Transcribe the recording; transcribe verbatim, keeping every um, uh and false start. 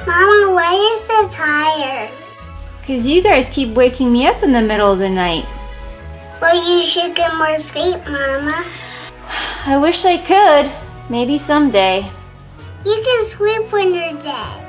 Mama, why are you so tired? Because you guys keep waking me up in the middle of the night. Well, you should get more sleep, Mama. I wish I could. Maybe someday. You can sleep when you're dead.